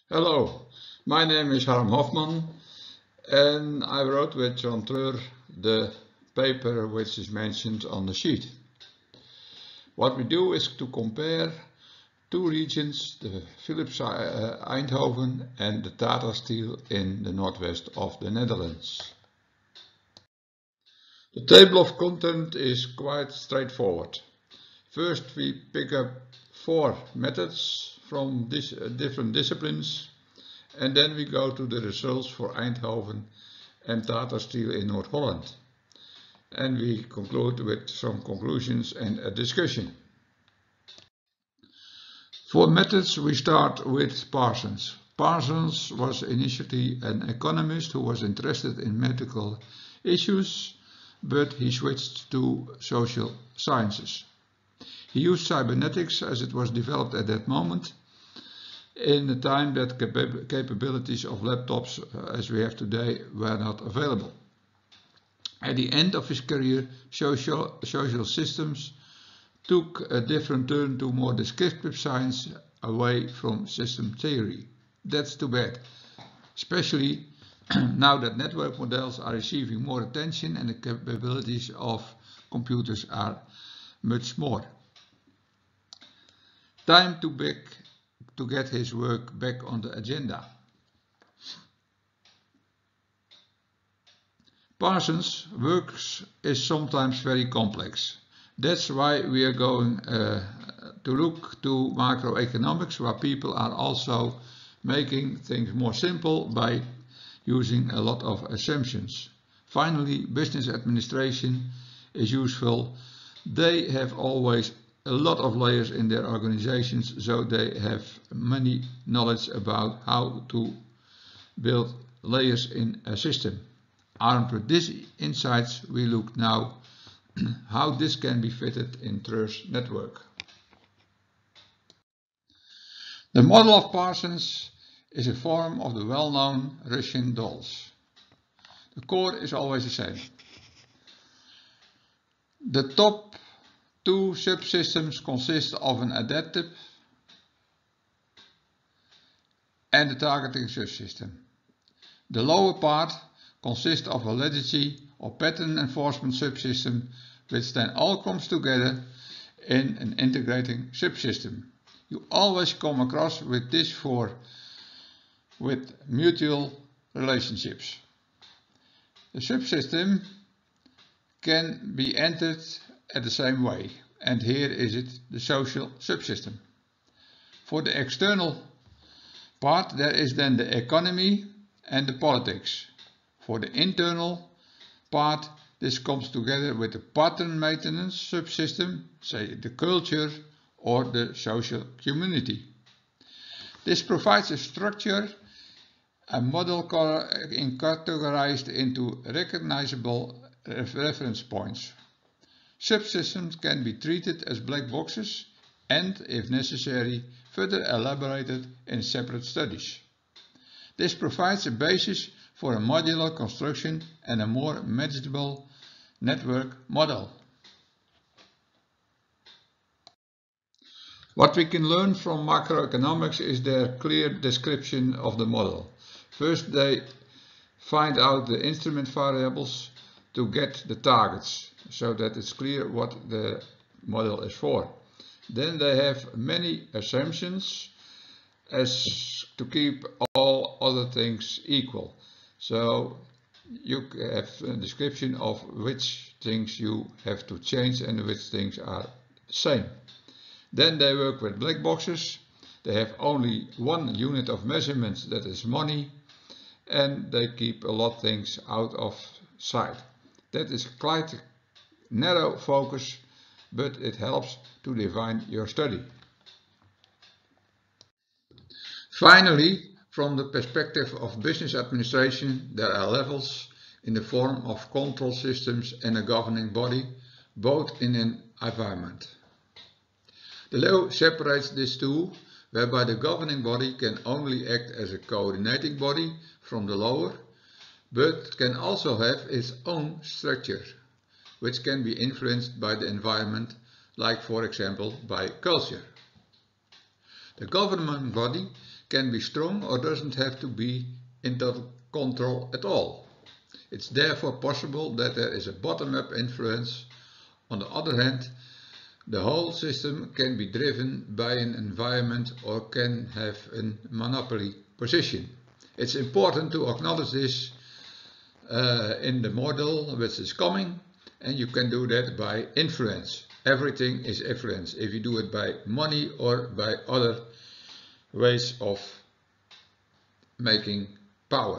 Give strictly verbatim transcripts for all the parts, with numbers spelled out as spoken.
Hello, my name is Harm Hofman and I wrote with John Treur the paper which is mentioned on the sheet. What we do is to compare two regions, the Philips uh, Eindhoven and the Tata Steel in the northwest of the Netherlands. The table of content is quite straightforward. First we pick up four methods from dis uh, different disciplines. And then we go to the results for Eindhoven and Tata Steel in North Holland. And we conclude with some conclusions and a discussion. For methods, we start with Parsons. Parsons was initially an economist who was interested in medical issues, but he switched to social sciences. He used cybernetics as it was developed at that moment, in the time that cap capabilities of laptops uh, as we have today were not available. At the end of his career, social, social systems took a different turn to more descriptive science away from system theory. That's too bad, especially now that network models are receiving more attention and the capabilities of computers are much more. Time to back to get his work back on the agenda. Parsons' work is sometimes very complex. That's why we are going uh, to look to macroeconomics, where people are also making things more simple by using a lot of assumptions. Finally, business administration is useful. They have always a lot of layers in their organizations, so they have many knowledge about how to build layers in a system. Armed with these insights, we look now how this can be fitted in Treur's network. The model of Parsons is a form of the well-known Russian dolls. The core is always the same. The top two subsystems consist of an adaptive and a targeting subsystem. The lower part consists of a legacy or pattern enforcement subsystem, which then all comes together in an integrating subsystem. You always come across with this for with mutual relationships. The subsystem can be entered at the same way, and here is it, the social subsystem. For the external part, there is then the economy and the politics. For the internal part, this comes together with the pattern maintenance subsystem, say the culture or the social community. This provides a structure, a model categorized into recognizable reference points. Subsystems can be treated as black boxes and, if necessary, further elaborated in separate studies. This provides a basis for a modular construction and a more manageable network model. What we can learn from macroeconomics is their clear description of the model. First, they find out the instrument variables to get the targets, so that it's clear what the model is for. Then they have many assumptions as to keep all other things equal. So you have a description of which things you have to change and which things are the same. Then they work with black boxes. They have only one unit of measurements, that is money, and they keep a lot of things out of sight. That is quite a narrow focus, but it helps to define your study. Finally, from the perspective of business administration, there are levels in the form of control systems and a governing body, both in an environment. The law separates these two, whereby the governing body can only act as a coordinating body from the lower, but can also have its own structure, which can be influenced by the environment, like for example by culture. The governing body can be strong or doesn't have to be in total control at all. It's therefore possible that there is a bottom-up influence. On the other hand, the whole system can be driven by an environment or can have a monopoly position. It's important to acknowledge this uh, in the model which is coming, and you can do that by influence. Everything is influence, if you do it by money or by other ways of making power.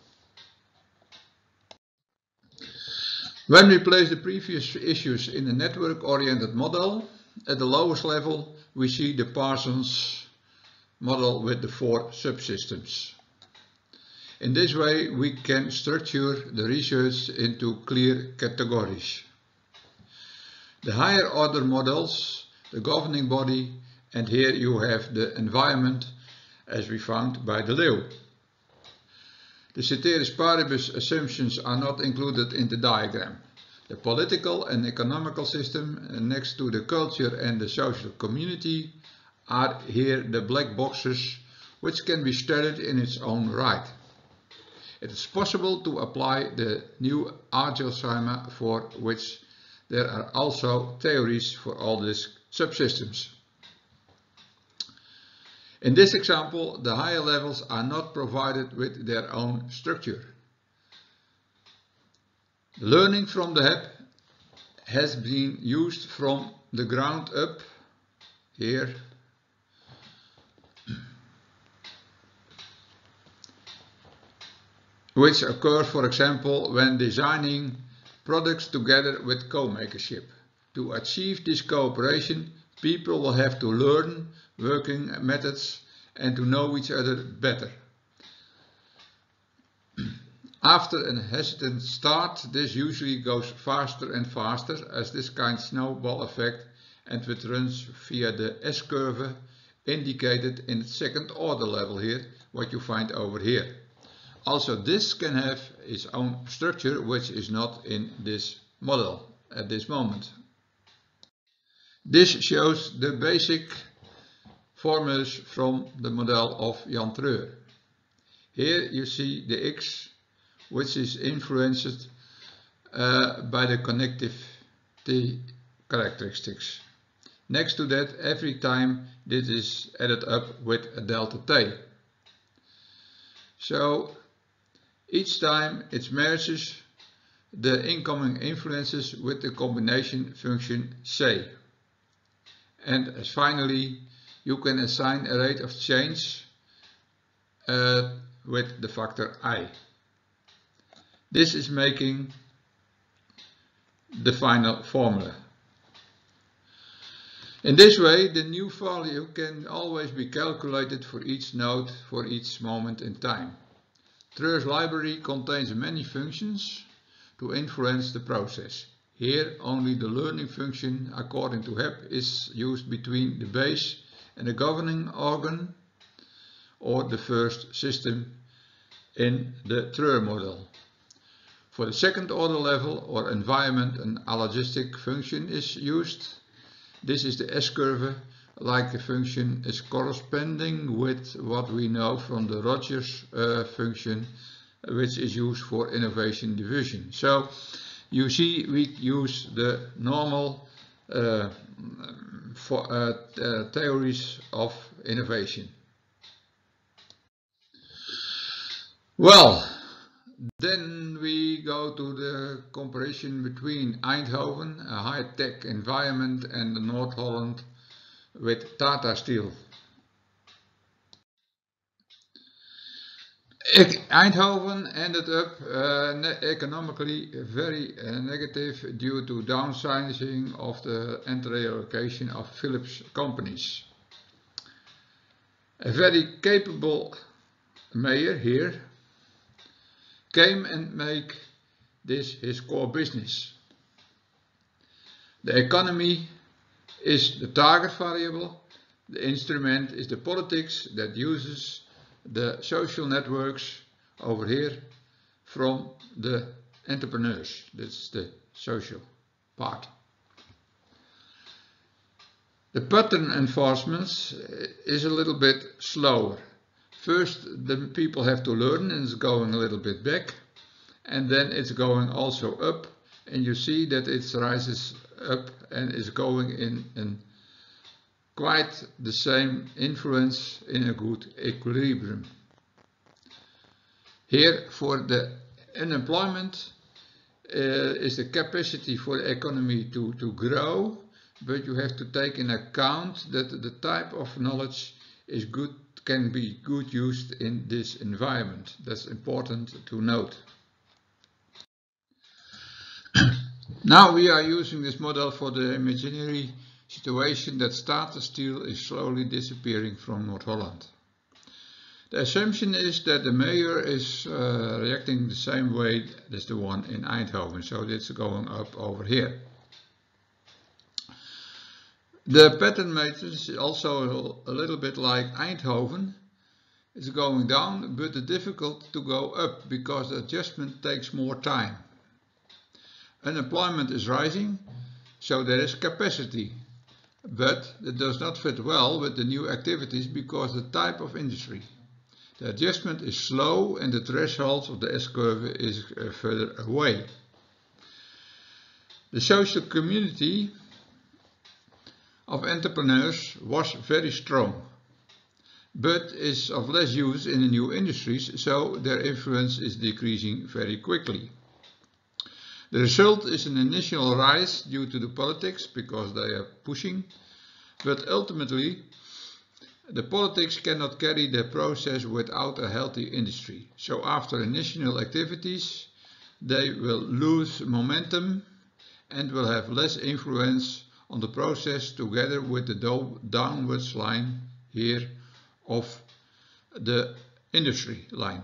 When we place the previous issues in a network-oriented model, at the lowest level we see the Parsons model with the four subsystems. In this way we can structure the research into clear categories. The higher order models, the governing body, and here you have the environment as we found by De Leeuw. The ceteris paribus assumptions are not included in the diagram. The political and economical system next to the culture and the social community are here the black boxes which can be studied in its own right. It is possible to apply the new agile schema for which there are also theories for all these subsystems. In this example, the higher levels are not provided with their own structure. Learning from the H E P has been used from the ground up here which occurs, for example, when designing products together with co-makership. To achieve this cooperation, people will have to learn working methods and to know each other better. After a hesitant start, this usually goes faster and faster as this kind of snowball effect, and it runs via the S-curve indicated in the second order level here, what you find over here. Also, this can have its own structure which is not in this model at this moment. This shows the basic formulas from the model of Jan Treur. Here you see the X, which is influenced uh, by the connectivity characteristics. Next to that, every time this is added up with a delta T. So each time it merges the incoming influences with the combination function C. And as finally, you can assign a rate of change uh, with the factor I. This is making the final formula. In this way, the new value can always be calculated for each node for each moment in time. Treur's library contains many functions to influence the process. Here only the learning function according to H E P is used between the base and the governing organ, or the first system in the Treur model. For the second order level or environment, an allogistic function is used. This is the S-curve, like the function is corresponding with what we know from the Rogers uh, function, which is used for innovation division. So you see we use the normal uh, for, uh, uh, theories of innovation. Well, then we go to the comparison between Eindhoven, a high-tech environment, and North Holland with Tata Steel. Eindhoven ended up uh, economically very uh, negative due to downsizing of the and reallocation of Philips companies. A very capable mayor here came and make this his core business. The economy is the target variable, the instrument is the politics that uses the social networks over here from the entrepreneurs. That's the social part. The pattern enforcement is a little bit slower. First, the people have to learn, and it's going a little bit back, and then it's going also up, and you see that it rises up and is going in in quite the same influence in a good equilibrium. Here, for the unemployment uh, is the capacity for the economy to, to grow, but you have to take in account that the type of knowledge is good, can be good used in this environment. That's important to note. Now we are using this model for the imaginary situation that Staten steel is slowly disappearing from North Holland. The assumption is that the mayor is uh, reacting the same way as the one in Eindhoven, so it's going up over here. The pattern matrix is also a little bit like Eindhoven. It's going down, but it's difficult to go up because the adjustment takes more time. Unemployment is rising, so there is capacity, but it does not fit well with the new activities because the type of industry. The adjustment is slow and the threshold of the S-curve is uh, further away. The social community of entrepreneurs was very strong, but is of less use in the new industries, so their influence is decreasing very quickly. The result is an initial rise due to the politics, because they are pushing, but ultimately the politics cannot carry the process without a healthy industry. So after initial activities, they will lose momentum and will have less influence on the process, together with the downwards line here of the industry line.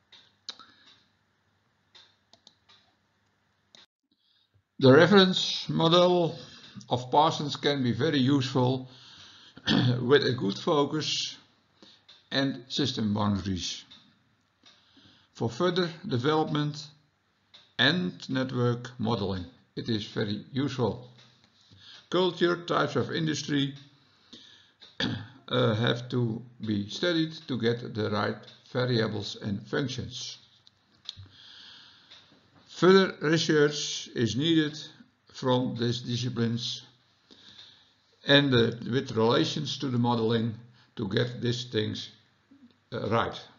The reference model of Parsons can be very useful with a good focus and system boundaries for further development and network modeling. It is very useful. Culture, types of industry uh, have to be studied to get the right variables and functions. Further research is needed from these disciplines and uh, with relations to the modeling to get these things uh, right.